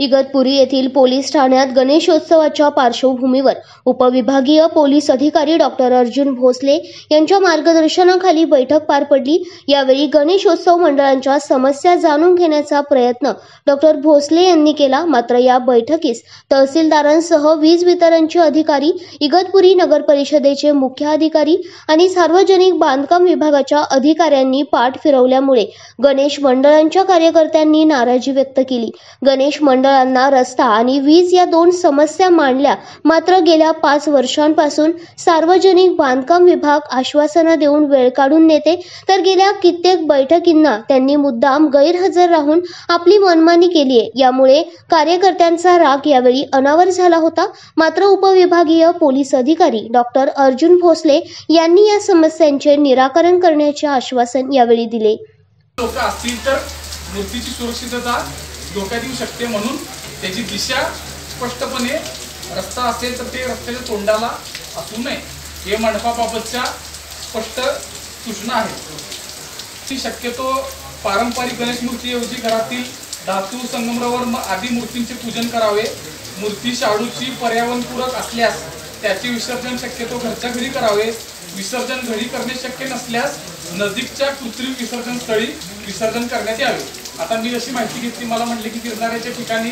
इगतपुरी येथील पोलीस ठाण्यात गणेशोत्सवाच्या पार्श्वभूमीवर उपविभागीय पोलीस अधिकारी डॉक्टर अर्जुन भोसले यांच्या मार्गदर्शनाखाली बैठक पार पडली। यावेळी गणेशोत्सव मंडळांच्या समस्या जाणून घेण्याचा प्रयत्न डॉक्टर भोसले यांनी केला। मात्र या बैठकीस तहसीलदारांसह वीज वितरणचे अधिकारी, इगतपुरी नगर परिषदेचे मुख्य अधिकारी आणि सार्वजनिक बांधकाम विभागाच्या अधिकाऱ्यांनी पाठ फिरवल्यामुळे गणेश मंडळांच्या कार्यकर्त्यांनी नाराजी व्यक्त केली। गणेश मंडळांना रस्ता आणि वीज या दोन समस्या मांडल्या, मात्र गेल्या 5 वर्षांपासून सार्वजनिक बांधकाम विभाग आश्वासनं देऊन वेळ काढून नेते, तर गेल्या कित्येक बैठकींना त्यांनी मुद्दाम गैरहजर राहून आपली मनमानी केली आहे। यामुळे कार्यकर्त्यांचा राग यावेळी अनावर झाला होता। मात्र उपविभागीय पोलीस अधिकारी डॉक्टर अर्जुन भोसले यांनी या समस्यांचे निराकरण करण्याचे आश्वासन यावेळी दिले। लोक असतील तर मूर्तीची सुरक्षितता धोक्यात येऊ शकते, म्हणून त्याची दिशा स्पष्टपणे, रस्ता असेल तर ते रस्त्याच्या तोंडाला असू नये, हे मंडपाबाबतच्या स्पष्ट सूचना आहेत। ती शक्यतो पारंपरिक गणेश मूर्तीऐवजी घरातील धातू, संगमरवर आदी मूर्तींचे पूजन करावे। मूर्ती शाडूची पर्यावरणपूरक असल्यास त्याचे विसर्जन शक्यतो घरच्या घरी करावे। विसर्जन घरी करणे शक्य नसल्यास नजीकच्या कृत्रिम विसर्जन स्थळी विसर्जन करण्यात यावे। आता मी अशी माहिती घेतली, मला म्हटले की गिरणाऱ्याच्या ठिकाणी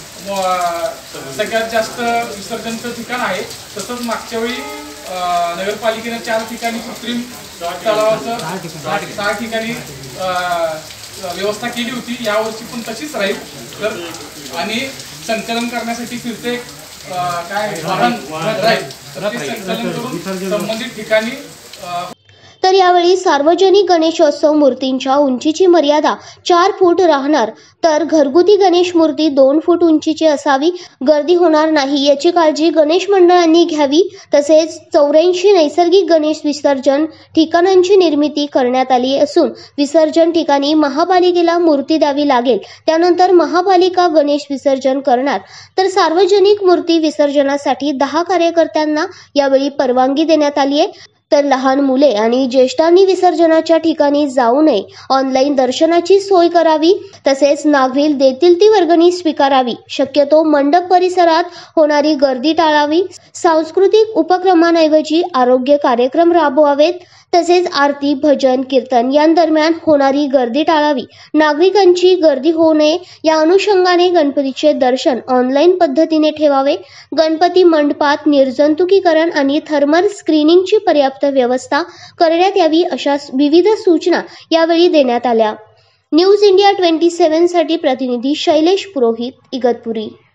सगळ्यात जास्त विसर्जनचं ठिकाण आहे। तसंच मागच्या वेळी नगरपालिकेने 4 ठिकाणी कृत्रिम तलावाचं 6 ठिकाणी व्यवस्था केली होती। यावर्षी पण तशीच राहील। तर आणि संकलन करण्यासाठी फिरते काय वाहन राहील, तर ते संकलन करून संबंधित ठिकाणी। तर यावेळी सार्वजनिक गणेशोत्सव मूर्तींच्या उंचीची मर्यादा 4 फूट राहणार, तर घरगुती गणेश मूर्ती 2 फूट उंचीची असावी। गर्दी होणार नाही याची काळजी गणेश मंडळांनी घ्यावी। तसेच 84 नैसर्गिक गणेश विसर्जन ठिकाणांची निर्मिती करण्यात आली असून विसर्जन ठिकाणी महापालिकेला मूर्ती द्यावी लागेल। त्यानंतर महापालिका गणेश विसर्जन करणार। तर सार्वजनिक मूर्ती विसर्जनासाठी 10 कार्यकर्त्यांना यावेळी परवानगी देण्यात आली आहे। तर लहान मुले आणि ज्येष्ठांनी विसर्जनाच्या ठिकाणी जाऊ नये, ऑनलाईन दर्शनाची सोय करावी, तसेच नागरिक देतील ती वर्गणी स्वीकारावी। शक्यतो मंडप परिसरात होणारी गर्दी टाळावी। सांस्कृतिक उपक्रमांऐवजी आरोग्य कार्यक्रम राबवावेत। तसेच आरती, भजन, कीर्तन यांदरम्यान होणारी गर्दी टाळावी। नागरिकांची गर्दी होऊ नये या अनुषंगाने गणपतीचे दर्शन ऑनलाईन पद्धतीने ठेवावे। गणपती मंडपात निर्जंतुकीकरण आणि थर्मल स्क्रीनिंगची पर्याप्त व्यवस्था करण्यात यावी, अशा विविध सूचना यावेळी देण्यात आल्या। न्यूज इंडिया 27 साठी प्रतिनिधी शैलेश पुरोहित, इगतपुरी।